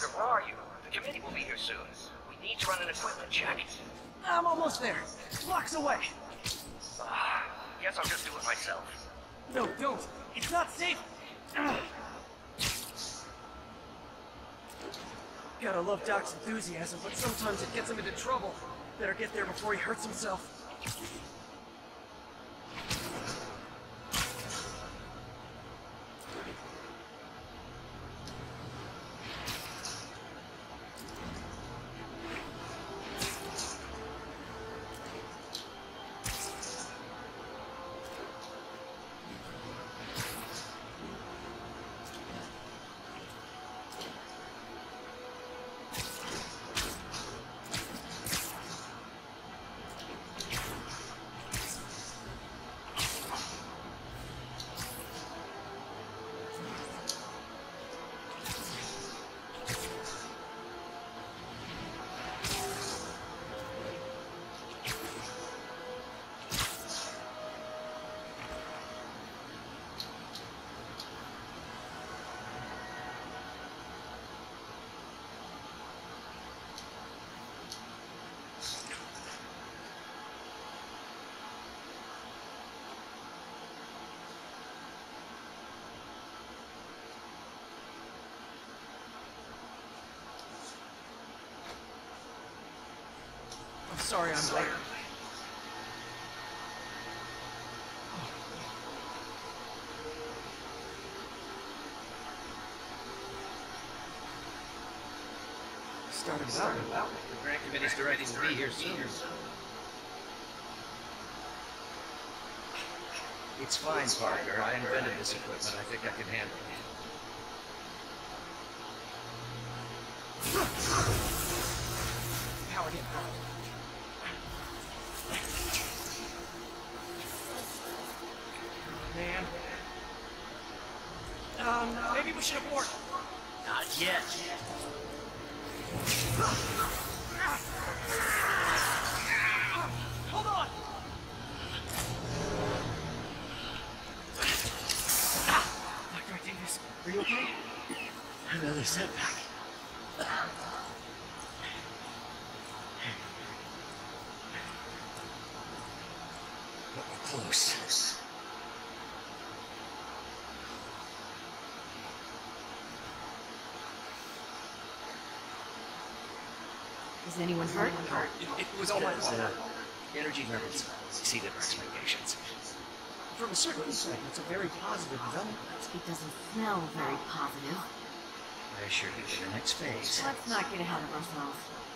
Parker, where are you? The committee will be here soon. We need to run an equipment check. I'm almost there. Blocks away. Guess I'll just do it myself. No, don't. It's not safe. Gotta love Doc's enthusiasm, but sometimes it gets him into trouble. Better get there before he hurts himself. I'm sorry I'm late. Started out. The grant committee's directing to be here soon. It's fine, Parker. I invented this equipment. I think I can handle it. Powered in. Man. Maybe we should abort. Not yet. Hold on! Dr. Davis, are you okay? Another setback. But we're close. Is anyone hurt? It was all my fault. Energy levels exceeded our expectations. From a certain perspective, it's a very positive development. It doesn't smell very positive. I assure you, in the next phase. Let's not get ahead of ourselves.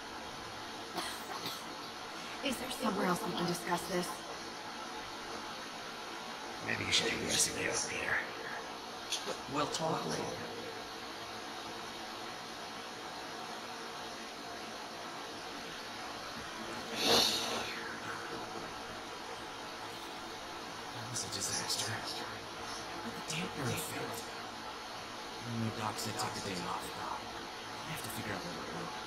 Is there somewhere else we can discuss this? Maybe you should take the rest of the out, Peter. We'll talk later. That was a disaster. The dampener failed. The doc said take the day off. I have to figure out where we're going.